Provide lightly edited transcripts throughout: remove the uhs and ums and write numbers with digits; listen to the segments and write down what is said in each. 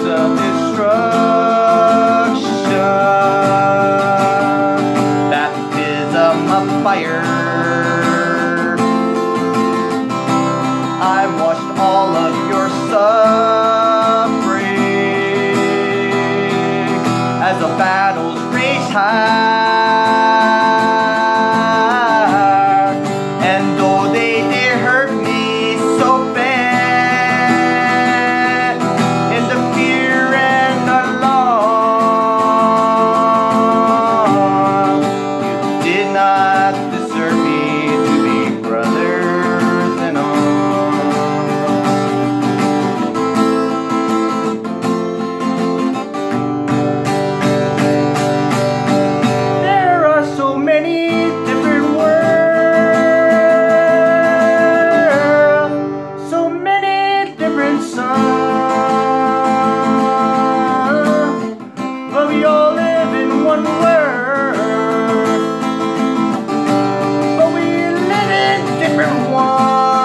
of destruction, baptism of fire. I watched all of your suffering as the battles rage high, and though they did hurt me so bad, in the fear and the loss, you did not deserve me to be brothers in arms. There are so many different worlds, so many different suns, but we all live in one world, but we live in different ones.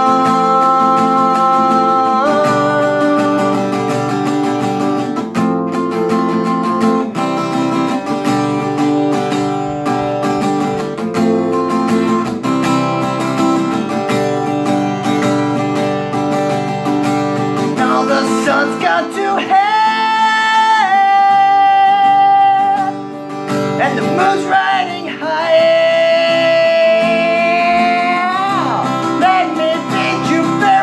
Now the sun's got to head, and the moon's riding high. Let me bid you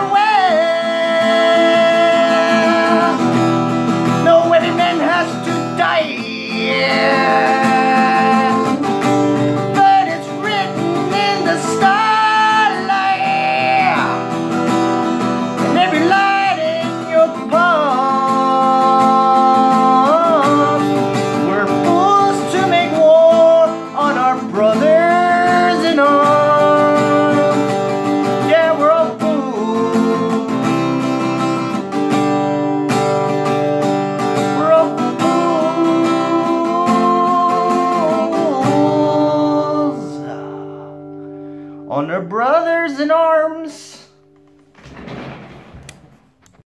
farewell. No every man has to die, but it's written in the starlight, and every light in your palm. We're fools to make war on our brothers in arms. Yeah, we're all fools. We're all fools on our brothers in arms.